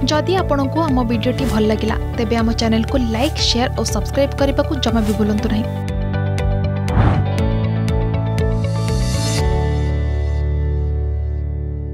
जदि आपंक आम भिडी भल लगा तेब आम चैनल को लाइक शेयर और सब्सक्राइब करने को जमा भी भूलु नहीं।